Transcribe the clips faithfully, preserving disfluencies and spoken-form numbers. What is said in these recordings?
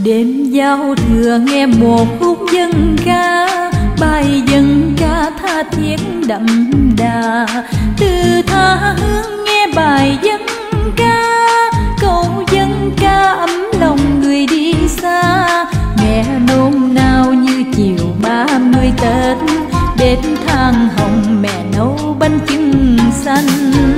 Đêm giao thừa nghe một khúc dân ca, bài dân ca tha thiết đậm đà. Từ tha hương nghe bài dân ca, câu dân ca ấm lòng người đi xa. Nghe nôn nao như chiều ba mươi Tết, đến than hồng mẹ nấu bánh chưng xanh.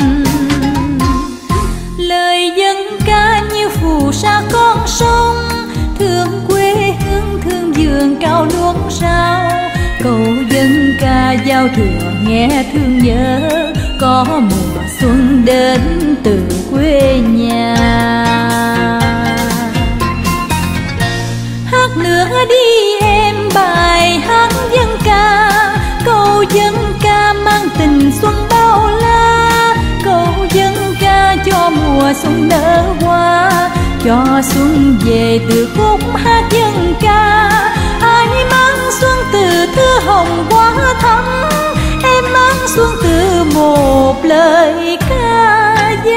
Lời dân ca như phù sa con sông, thương quê hương thương vườn cao luống rau. Câu dân ca giao thừa nghe thương nhớ, có mùa xuân đến từ quê nhà. Hát nữa đi em bài hát dân ca, câu dân ca mang tình xuân bao la. Câu dân ca cho mùa xuân nở hoa, cho xuân về từ khúc hát dân ca. Ai mang xuân từ thứ hồng quá thắm, em mang xuân từ một lời ca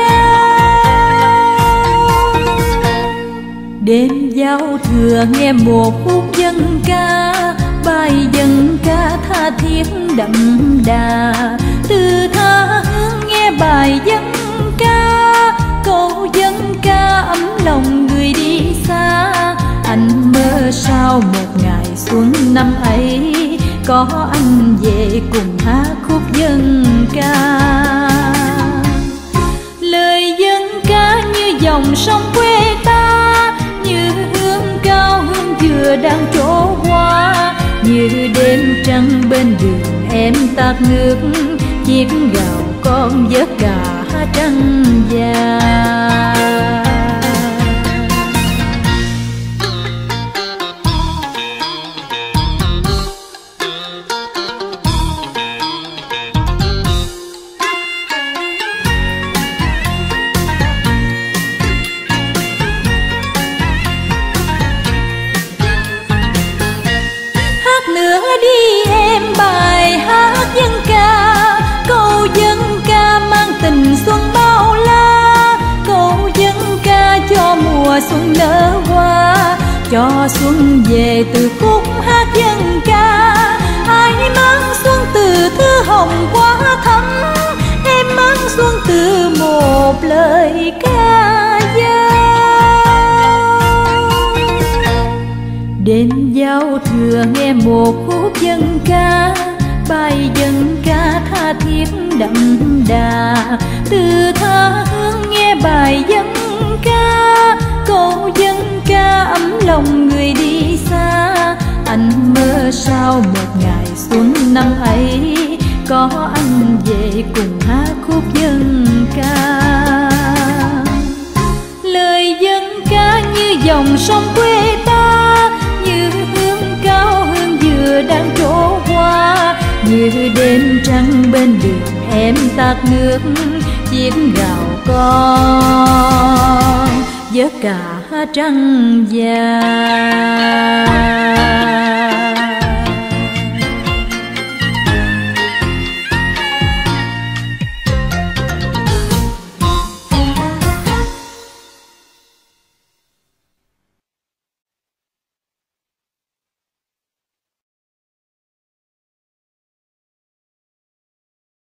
dao. Đêm giao thừa nghe một khúc dân ca, bài dân ca tha thiết đậm đà. Từ tha hương nghe bài dân ca, câu dân ca ấm lòng người đi xa. Anh mơ sao một ngày xuân năm ấy, có anh về cùng hát khúc dân ca. Lời dân ca như dòng sông quê ta, như hương cao hương dừa đang trổ hoa. Như đêm trăng bên đường em tạt nước, chiếc gạo con vớt cả trăng vàng. Xuân nở hoa, cho xuân về từ khúc hát dân ca. Ai mang xuân từ thứ hồng quá thắm, em mang xuân từ một lời ca dao. Đêm giao thừa nghe một khúc dân ca, bài dân ca tha thiết đậm đà. Từ tha hương nghe bài dân ca, câu dân ca ấm lòng người đi xa. Anh mơ sao một ngày xuân năm ấy, có anh về cùng hát khúc dân ca. Lời dân ca như dòng sông quê ta, như hương cao hương dừa đang trổ hoa. Như đêm trăng bên đường em tạt nước, chiếc gạo con vớt cả trăng vàng.